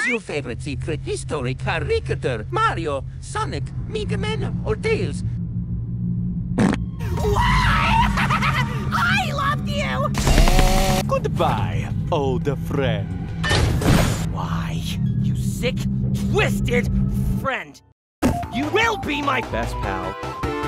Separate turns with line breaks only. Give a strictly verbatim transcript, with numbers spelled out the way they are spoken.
is your favorite secret history character? Mario, Sonic, Mega Man, or Tails?
I loved you!
Goodbye, old friend.
Why, you sick, twisted friend. You will be my best pal.